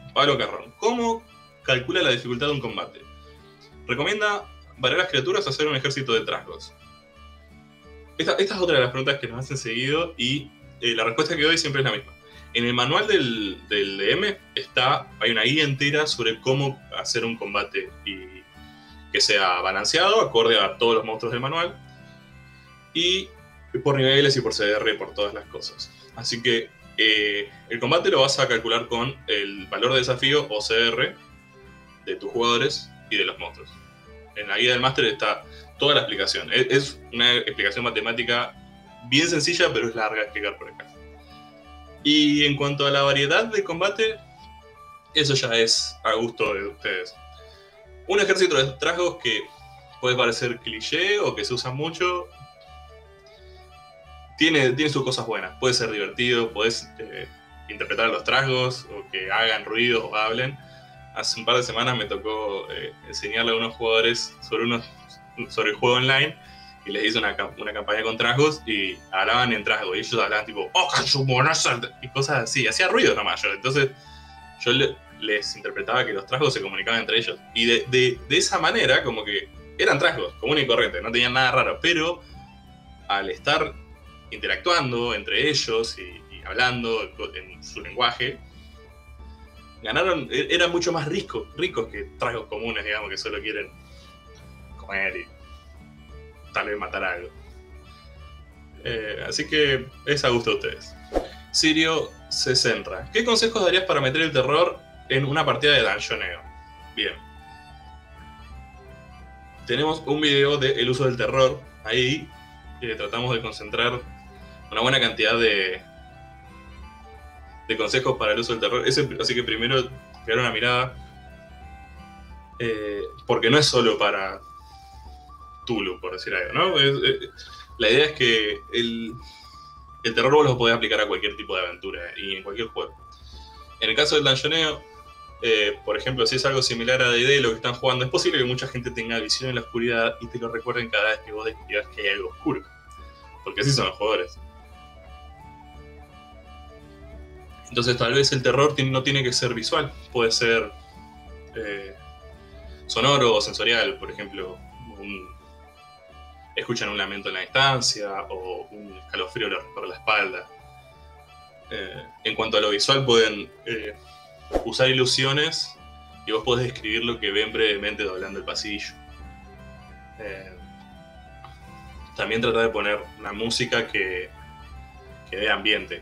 Pablo Carrón. ¿Cómo calcula la dificultad de un combate? Recomienda variar las criaturas o hacer un ejército de trasgos. Esta es otra de las preguntas que nos hacen seguido y la respuesta que doy siempre es la misma. En el manual del DM hay una guía entera sobre cómo hacer un combate y que sea balanceado, acorde a todos los monstruos del manual, y por niveles y por CDR y por todas las cosas. Así que el combate lo vas a calcular con el valor de desafío o CR de tus jugadores y de los monstruos. En la guía del máster está toda la explicación. Es una explicación matemática bien sencilla, pero es larga de explicar por acá. Y en cuanto a la variedad de combate, eso ya es a gusto de ustedes. Un ejército de trasgos que puede parecer cliché o que se usa mucho, tiene sus cosas buenas. Puede ser divertido, puedes interpretar a los trasgos o que hagan ruido o hablen. Hace un par de semanas me tocó enseñarle a unos jugadores sobre el juego online y les hice una campaña con trasgos y hablaban en trasgo y ellos hablaban tipo y cosas así, hacía ruido nomás yo. Entonces yo les interpretaba que los trasgos se comunicaban entre ellos y de esa manera como que eran trasgos, común y corriente, no tenían nada raro, pero al estar interactuando entre ellos y hablando en su lenguaje, eran mucho más ricos que trasgos comunes, digamos, que solo quieren comer y tal vez matar algo. Así que es a gusto de ustedes. Sirio se centra. ¿Qué consejos darías para meter el terror en una partida de dungeoneo? Bien. Tenemos un video del uso del terror ahí. Tratamos de concentrar una buena cantidad de consejos para el uso del terror. Así que primero pegar una mirada. Porque no es solo para Tulu, por decir algo, ¿no? La idea es que el terror vos lo podés aplicar a cualquier tipo de aventura y en cualquier juego. En el caso del dungeoneo, por ejemplo, si es algo similar a D&D, lo que están jugando, es posible que mucha gente tenga visión en la oscuridad y te lo recuerden cada vez que vos describas que hay algo oscuro. Porque así son los jugadores. Entonces tal vez el terror no tiene que ser visual, puede ser sonoro o sensorial. Por ejemplo, escuchan un lamento en la distancia o un escalofrío por la espalda. En cuanto a lo visual, pueden usar ilusiones y vos podés describir lo que ven brevemente doblando el pasillo. También trata de poner una música que dé ambiente.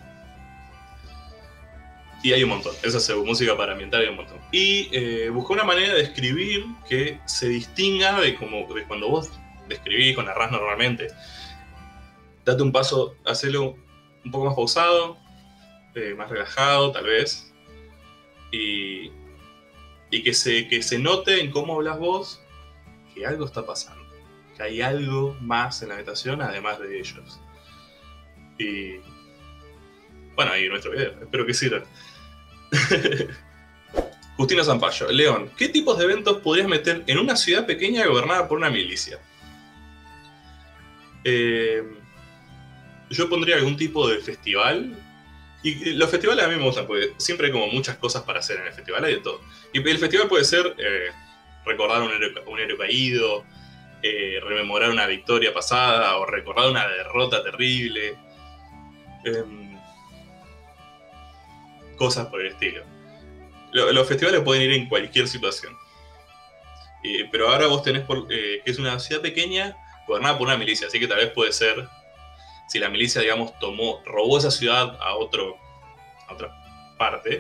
Y hay un montón. Esa es música para ambientar, hay un montón. Y buscar una manera de escribir que se distinga de cuando vos describís o narrás normalmente. Date un paso, hacelo un poco más pausado, más relajado tal vez, y que se note en cómo hablas vos que algo está pasando, que hay algo más en la habitación además de ellos. Y bueno, ahí nuestro video, espero que sirva. Justina Zampayo, León, ¿qué tipos de eventos podrías meter en una ciudad pequeña gobernada por una milicia? Yo pondría algún tipo de festival. Y los festivales a mí me gustan, porque siempre hay como muchas cosas para hacer en el festival, hay de todo. Y el festival puede ser recordar un héroe caído, rememorar una victoria pasada, o recordar una derrota terrible. Cosas por el estilo. Los festivales pueden ir en cualquier situación. Pero ahora vos tenés que es una ciudad pequeña gobernada por una milicia, así que tal vez puede ser, si la milicia, digamos, robó esa ciudad a otra parte,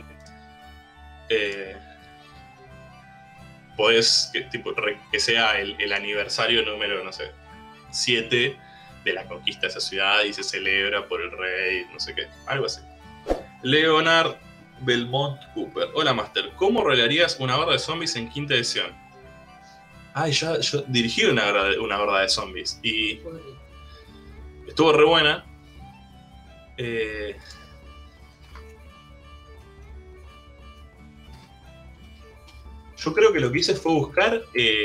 podés que sea el aniversario número, no sé, 7 de la conquista de esa ciudad y se celebra por el rey, no sé qué, algo así. Leonard Belmont Cooper. Hola, Master. ¿Cómo rolearías una horda de zombies en quinta edición? Yo dirigí una horda de zombies y estuvo re buena. Yo creo que lo que hice fue buscar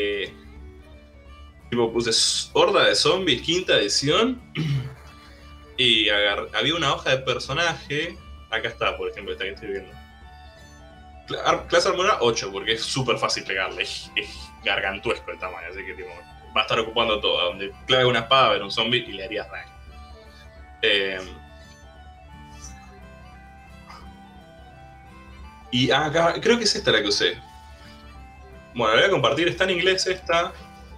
puse horda de zombies quinta edición y había una hoja de personaje. Acá está, por ejemplo, esta que estoy viendo. Clase Armadura 8, porque es súper fácil pegarle. Es gargantuesco el tamaño, así que tipo, va a estar ocupando todo. Donde clave una espada, ver un zombie y le harías daño. Y acá, creo que es esta la que usé. Bueno, la voy a compartir, está en inglés esta.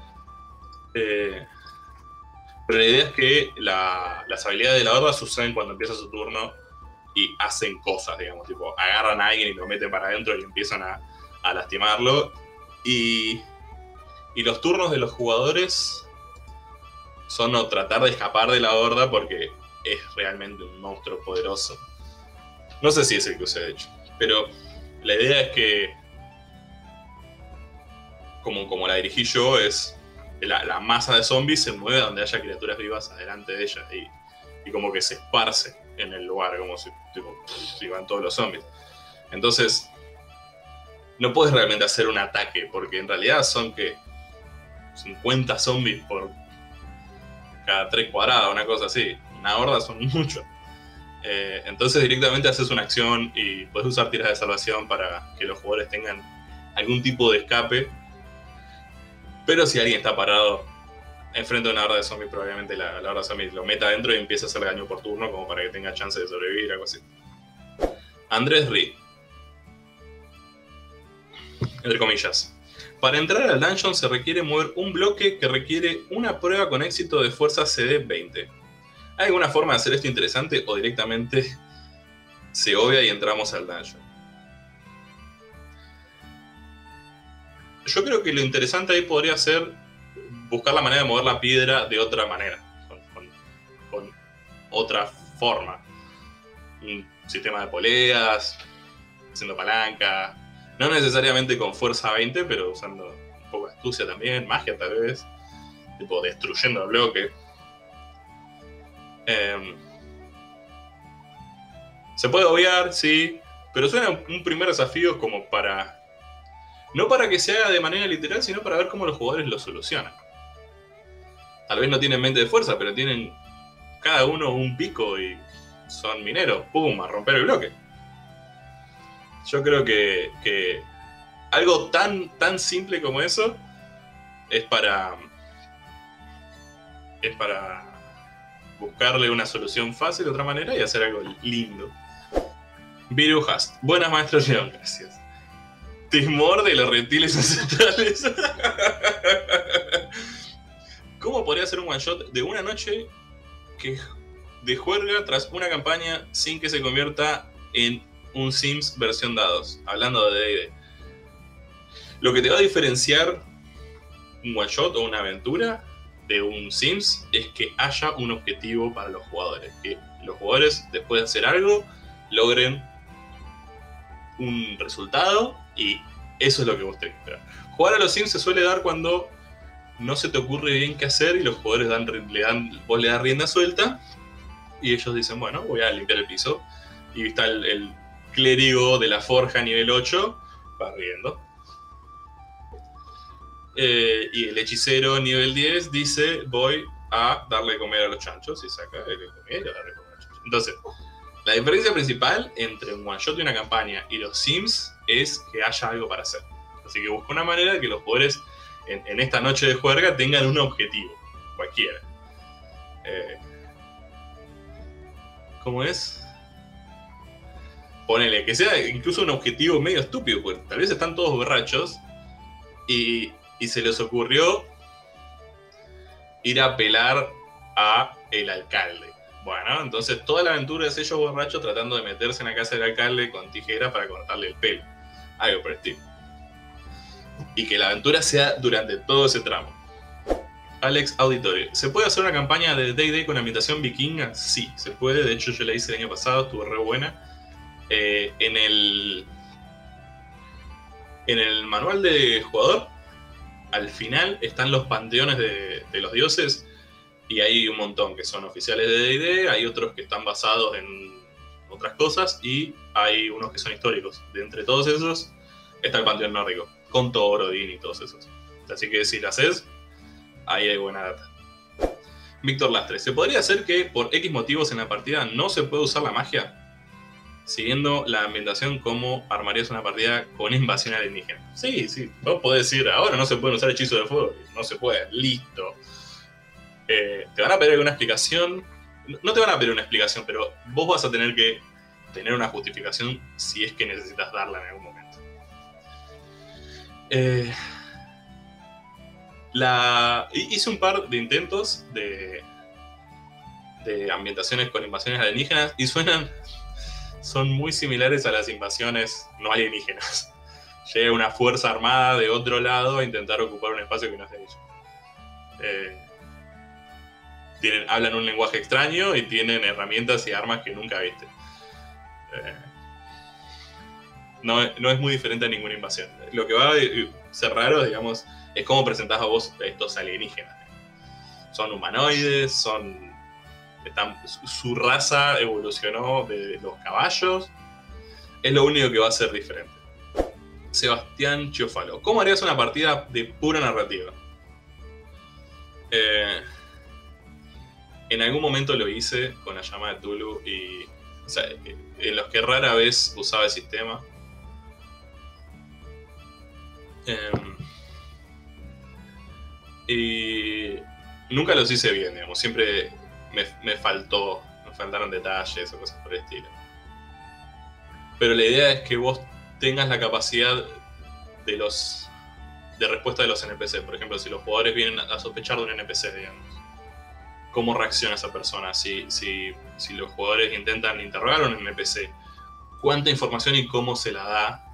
Pero la idea es que las habilidades de la horda suceden cuando empieza su turno y hacen cosas, digamos, tipo, agarran a alguien y lo meten para adentro y empiezan a lastimarlo. Y los turnos de los jugadores son o tratar de escapar de la horda porque es realmente un monstruo poderoso. No sé si es el que usé, de hecho, pero la idea es que, como la dirigí yo, es la masa de zombies se mueve donde haya criaturas vivas adelante de ella y como que se esparce en el lugar, como si van todos los zombies. Entonces, no puedes realmente hacer un ataque, porque en realidad son que 50 zombies por cada 3 cuadrados, una cosa así. Una horda son muchos. Entonces directamente haces una acción y puedes usar tiras de salvación para que los jugadores tengan algún tipo de escape. Pero si alguien está parado enfrente de una horda de zombies, probablemente la horda de zombies lo meta adentro y empiece a hacer daño por turno como para que tenga chance de sobrevivir, algo así. Andrés Ri. Entre comillas. Para entrar al dungeon se requiere mover un bloque que requiere una prueba con éxito de fuerza CD 20. ¿Hay alguna forma de hacer esto interesante o directamente se obvia y entramos al dungeon? Yo creo que lo interesante ahí podría ser buscar la manera de mover la piedra de otra manera, con otra forma. Un sistema de poleas, haciendo palanca, no necesariamente con fuerza 20, pero usando un poco de astucia también, magia tal vez, tipo destruyendo el bloque. Se puede obviar, sí, pero suena un primer desafío como para... No para que se haga de manera literal, sino para ver cómo los jugadores lo solucionan. Tal vez no tienen mente de fuerza, pero tienen cada uno un pico y son mineros. ¡Pum! A romper el bloque. Yo creo que algo tan simple como eso es para buscarle una solución fácil de otra manera y hacer algo lindo. Viru Hast. Buenas, maestro León, gracias. Temor de los reptiles ancestrales. ¿Cómo podría ser un one shot de una noche de juerga tras una campaña sin que se convierta en un Sims versión dados? Hablando de D&D. Lo que te va a diferenciar un one shot o una aventura de un Sims es que haya un objetivo para los jugadores. Que los jugadores, después de hacer algo, logren un resultado y eso es lo que vos tenés que esperar. Jugar a los Sims se suele dar cuando no se te ocurre bien qué hacer y los jugadores vos le das rienda suelta y ellos dicen, bueno, voy a limpiar el piso. Y está el clérigo de la forja nivel 8 barriendo. Y el hechicero nivel 10 dice, voy a darle de comer a los chanchos y saca el de comer y a darle de comer a los chanchos. Entonces, la diferencia principal entre un one shot y una campaña y los Sims es que haya algo para hacer. Así que busca una manera de que los jugadores en esta noche de juerga tengan un objetivo, cualquiera. ¿Cómo es? Ponele, que sea incluso un objetivo medio estúpido, porque tal vez están todos borrachos y se les ocurrió ir a pelar a el alcalde. Bueno, entonces toda la aventura es ellos borrachos tratando de meterse en la casa del alcalde con tijeras para cortarle el pelo. Algo por el estilo. Y que la aventura sea durante todo ese tramo. Alex Auditorio. ¿Se puede hacer una campaña de D&D con ambientación vikinga? Sí, se puede. De hecho, yo la hice el año pasado, estuvo re buena. En el manual de jugador, al final están los panteones de los dioses. Y hay un montón que son oficiales de D&D, hay otros que están basados en otras cosas y hay unos que son históricos. De entre todos esos está el panteón nórdico, con Thor, Odín y todos esos. Así que si lo haces, ahí hay buena data. Víctor Lastre, ¿se podría hacer que por X motivos en la partida no se puede usar la magia? siguiendo la ambientación, ¿cómo armarías una partida con invasión alienígena? Sí, sí, vos podés decir, ahora no se pueden usar hechizos de fuego. No se puede, listo. Te van a pedir alguna explicación. No te van a pedir una explicación, pero vos vas a tener que tener una justificación si es que necesitas darla en algún momento. Hice un par de intentos de ambientaciones con invasiones alienígenas y son muy similares a las invasiones no alienígenas. Llega una fuerza armada de otro lado a intentar ocupar un espacio que no es de ellos. Hablan un lenguaje extraño y tienen herramientas y armas que nunca viste. No es muy diferente a ninguna invasión. Lo que va a ser raro, digamos, es cómo presentás a vos estos alienígenas. Son humanoides, su raza evolucionó de los caballos. Es lo único que va a ser diferente. Sebastián Chiofalo. ¿Cómo harías una partida de pura narrativa? En algún momento lo hice con la llama de Tulu y... O sea, en los que rara vez usaba el sistema. Y nunca los hice bien, digamos. Siempre me faltaron detalles o cosas por el estilo. Pero la idea es que vos tengas la capacidad de respuesta de los NPC. Por ejemplo, si los jugadores vienen a sospechar de un NPC, digamos, ¿cómo reacciona esa persona? Si los jugadores intentan interrogar a un NPC, ¿cuánta información y cómo se la da?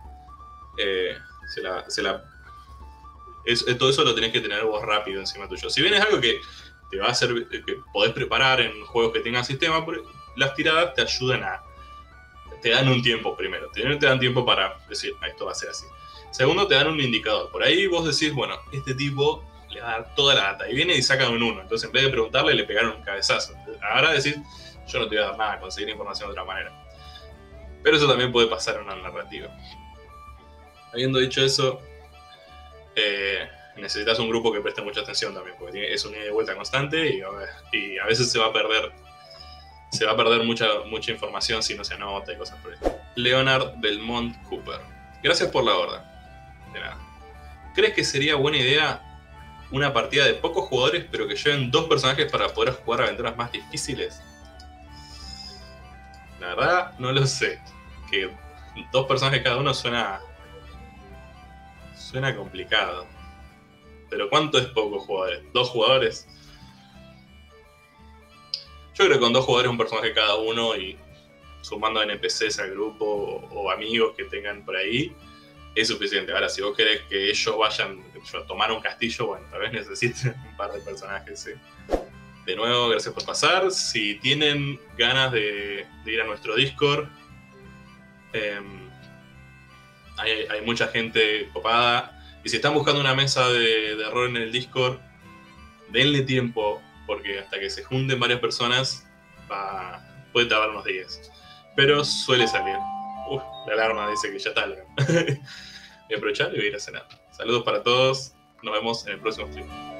Todo eso lo tenés que tener vos rápido encima tuyo. Si bien es algo que te va a hacer, que podés preparar en juegos que tengan sistema, las tiradas te ayudan te dan un tiempo primero. Te dan tiempo para decir, esto va a ser así. Segundo, te dan un indicador. Por ahí vos decís, bueno, este tipo le va a dar toda la data. Y viene y saca un 1. Entonces, en vez de preguntarle, le pegaron un cabezazo. Ahora decís, yo no te voy a dar nada, conseguir información de otra manera. Pero eso también puede pasar en una narrativa. Habiendo dicho eso, necesitas un grupo que preste mucha atención también, porque es una ida y vuelta constante y a veces se va a perder mucha información si no se anota y cosas por eso. Leonard Belmont Cooper. Gracias por la orden. De nada. ¿Crees que sería buena idea una partida de pocos jugadores pero que lleven 2 personajes para poder jugar aventuras más difíciles? La verdad, no lo sé. Que 2 personajes cada uno suena complicado. Pero ¿cuánto es pocos jugadores? ¿2 jugadores? Yo creo que con 2 jugadores, un personaje cada uno y sumando NPCs al grupo o amigos que tengan por ahí, es suficiente. Ahora, si vos querés que ellos vayan a tomar un castillo, bueno, tal vez necesiten un par de personajes, sí. De nuevo, gracias por pasar. Si tienen ganas de ir a nuestro Discord, hay mucha gente copada. Y si están buscando una mesa de rol en el Discord, denle tiempo, porque hasta que se junten varias personas puede tardar unos días. Pero suele salir. La alarma dice que ya está. Voy a aprovechar y voy a ir a cenar. Saludos para todos. Nos vemos en el próximo stream.